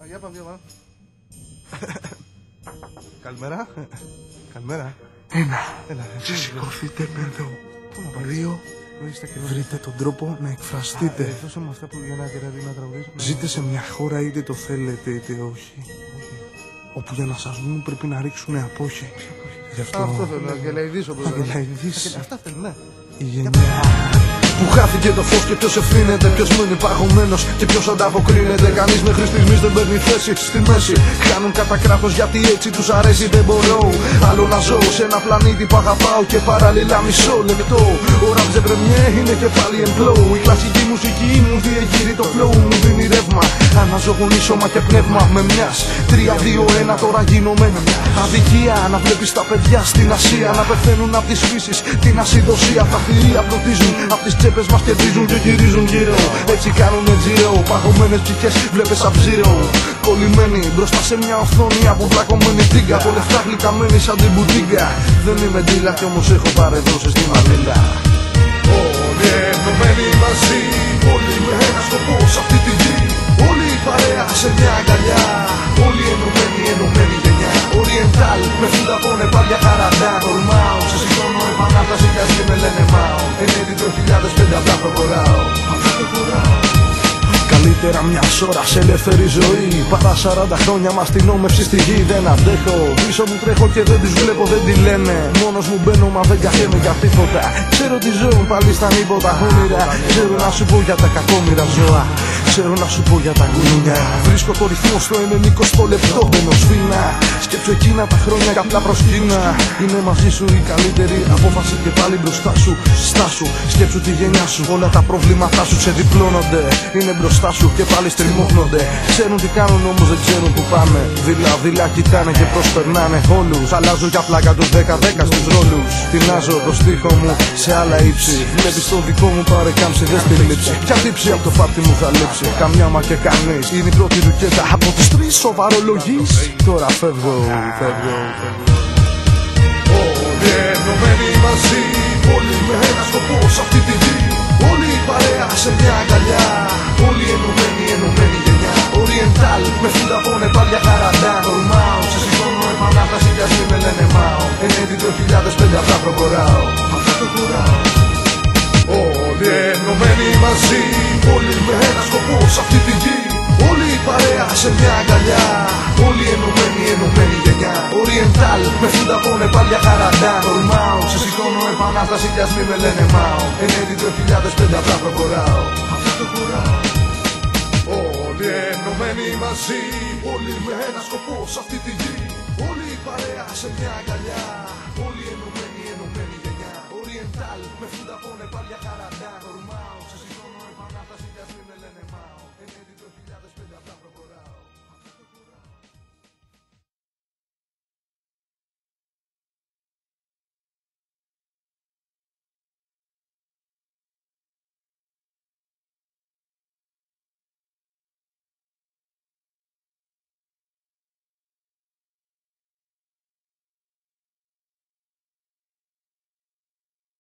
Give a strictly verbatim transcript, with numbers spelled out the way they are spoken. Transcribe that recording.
Για πάμε, δύο, Καλημέρα. Καλημέρα. Ένα. Έλα, Σηκωθείτε με εδώ. Δύο. Βρείτε τον τρόπο να εκφραστείτε. Δώσε μου αυτά που για να κερδίσει να τραγουδήσουμε. Ζείτε σε μια χώρα είτε το θέλετε είτε όχι. Όπου για να σας δουν πρέπει να ρίξουν απόχη. Γι' αυτό... Αυτό θέλω, να γελαϊδίσω όπως λέμε. Αγελαϊδείς. Αυτά θέλω, ναι. Η γενιά που χάθηκε το φως και ποιος ευθύνεται, ποιος μένει παγωμένος και ποιος ανταποκρίνεται. Κανείς μέχρι στιγμής δεν παίρνει θέση στη μέση. Χάνουν κατά κράτος γιατί έτσι τους αρέσει. Δεν μπορώ άλλο να ζω σε ένα πλανήτη που αγαπάω και παράλληλα μισό λεπτό. Ο ραπ ζεμπρεμιέ είναι και πάλι εμπλό. Η κλασική μουσική μου διεγείρει το flow, μου δίνει ρεύμα. Αναζωογονεί σώμα και πνεύμα με μιας. Τρία, δύο, ένα τώρα γίνομαι. Αδικία να βλέπεις τα παιδιά στην Ασία να πεθαίνουν απ' τις φύσεις. Την ασυδοσία τα θηρία πλουτίζουν απ' τις τσέπες μας κερδίζουν και γυρίζουν γύρω. Έτσι κάνουνε τζίρο, παγωμένες ψυχές βλέπεις αψίρο. Κολλημένοι μπροστά σε μια οθόνη από βλακωμένη τίγκα. Από λεφτά γλυκαμένοι σαν την μπουτίγκα. Δεν είμαι ντύλα κι όμως έχω παρεδώσει στη Μανίλα. Όλοι ενωμένοι μαζί, όλοι με ένα σκοπό σε αυτή τη γη. Όλοι παρέα σε μια αγκαλιά. Όλοι ενωμένοι, ενωμένη γενιά. Oriental, με φούντα πόνε πάλι χαραντά. Τολμάω, σε συγχρόνω επανάσταση κι ας και με λένε μάω. Ενέτη δύο χιλιάδες πέντε απλά προχωράω. Απλά προχωράω. Καλύτερα μιας ώρας ελεύθερη ζωή παρά σαράντα χρόνια μαστινόμευση στη γη. Δεν αντέχω, πίσω μου τρέχω και δεν τις βλέπω, δεν τη λένε. Μόνος μου μπαίνω μα δεν καθέμαι για τίποτα. Ξέρω τι ζώων πάλι στα νύποτα όνειρα. Ξέρω να σου πω για τα κακόμοιρα ζώα. Ξέρω να σου πω για τα γουρούνια. Βρίσκω το ρυθμό στο ενενηκοστό λεπτό. Μπαίνω σφίνα, σκέψω εκείνα τα χρόνια και απλά προσκύνα. Είναι μαζί σου η καλύτερη απόφαση και πάλι μπροστά σου. Στάσου, σκέψου τη γενιά σου. Όλα τα προβλήματά σου ξεδιπλώνονται. Είναι μπροστά σου και πάλι στριμώχνονται. Ξέρουν τι κάνουν όμως δεν ξέρουν που πάμε. Δειλά-δειλά κοιτάνε και προσπερνάνε όλους. Αλλάζω για πλάκα τους δέκα δέκα στους ρόλους. Τεινάζω το στίχο μου σε άλλα ύψη. Βλέπεις το δικό μου παρεκάμψη δεν στη λήψη. Ποια τύψη από το φάπτη μου θα λείψει. Καμιά μα και κανείς. Είναι η πρώτη ρουκέτα από τις τρεις σοβαρολογείς. Τώρα φεύγω, φεύγω, φεύγω. Όλοι ενωμένοι μαζί. Όλοι με ένα σκοπό σε αυτή τη γη. Όλοι παρέα σε μια αγκαλιά. Όλοι ενωμένοι, ενωμένη γενιά. Oriental, με φούντα πόνε πάλι χαραντά. Τολμάω, σε συγχρόνω επανάσταση κι ας μη με λένε μάω. Ενέτη δύο χιλιάδες πέντε απλά προχωράω. Απλά προχωράω. Όλοι ενωμένοι μαζί. Όλοι με ένα σκοπό σε αυτή τη γη. Όλοι παρέα σε μια αγκαλιά. Όλοι ενωμένοι, ενωμένη γενιά. Oriental, με φούντα πόνε πάλι χαραντά. Τολμάω, σε συγχρόνω επανάσταση κι ας μη με λένε μάω. Ενέτη δύο χιλιάδες πέντε απλά προχωράω. Απλά προχωράω. Όλοι ενωμένοι μαζί. Όλοι με ένα σκοπό σε αυτή τη γη. Όλοι παρέα σε μια αγκαλιά. Όλοι ενωμένοι, ενωμένη γενιά. Oriental, με φούντα πόνε πάλι χαραντά.